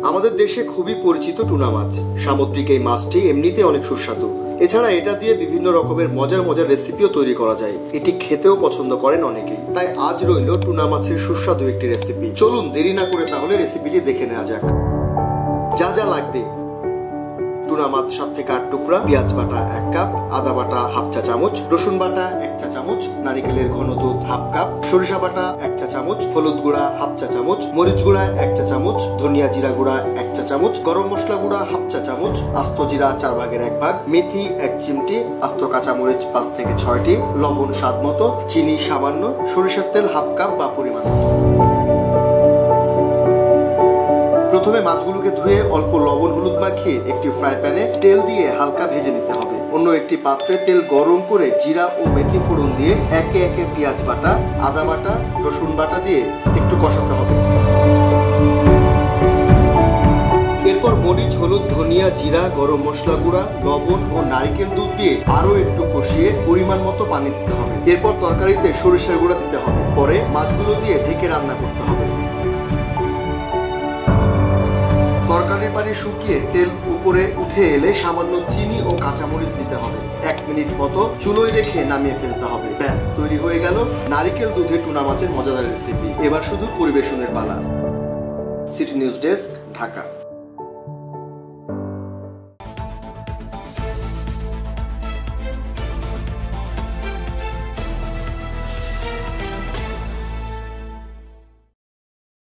আমাদের দেশে খুবই পরিচিত টুনা মাছ। সামুদ্রিক এই মাছটি এমনিতে অনেক সুস্বাদু। এছাড়া এটা দিয়ে বিভিন্ন রকমের মজার মজার রেসিপিও তৈরি করা যায়। এটি খেতেও পছন্দ করেন অনেকেই। তাই আজ রইল টুনা মাছের সুস্বাদু একটি রেসিপি। চলুন দেরি না করে তাহলে রেসিপিটি দেখে নেওয়া যাক। যা যা লাগবে: টুনা মাছ 7 থেকে 8 টুকরা, পেঁয়াজ বাটা 1 কাপ, আদা বাটা হাফ চা চামচ, রসুন বাটা 1 চা চামচ, নারিকেলের ঘন দুধ হাফ কাপ, সরিষা বাটা 1 চা চামচ, হলুদ গুঁড়া হাফ চা চামচ, মরিচ গুঁড়া 1 চা চামচ, ধনিয়া জিরা গুঁড়া 1 চা চামচ, গরম মশলা গুঁড়া হাফ চা চামচ, আস্ত জিরা 4 ভাগের 1 ভাগ, মেথি 1 চিমটি, আস্ত কাঁচা মরিচ 5 থেকে 6টি, লবণ স্বাদ মতো, চিনি সামান্য, সরিষার তেল হাফ কাপ বা পরিমাণ মতো। প্রথমে মাছগুলোকে ধুয়ে অল্প লবণ হলুদ মাখিয়ে একটি ফ্রাই প্যানে তেল দিয়ে হালকা ভেজে নিতে হবে। অন্য একটি পাত্রে তেল গরম করে জিরা ও মেথি ফোড়ন দিয়ে একে একে পেঁয়াজ বাটা, আদা বাটা, রসুন বাটা দিয়ে একটু কষাতে হবে। এরপর মরিচ, হলুদ, ধনিয়া, জিরা, গরম মশলা গুঁড়া, লবণ ও নারিকেল দুধ দিয়ে আরো একটু কষিয়ে পরিমাণ মতো পানি দিতে হবে। এরপর তরকারিতে সরিষার গুঁড়া দিতে হবে। পরে মাছগুলো দিয়ে ঢেকে রান্না করতে হবে। তরকারির পানি শুকিয়ে তেল উপরে উঠে এলে সামান্য চিনি ও কাঁচামরিচ দিতে হবে। 1 মিনিট মতো চুলোয় রেখে নামিয়ে ফেলতে হবে। ব্যাস, তৈরি হয়ে গেল নারিকেল দুধে টুনা মাছের মজাদার রেসিপি। এবার শুধু পরিবেশনের পালা। City news desk, Dhaka.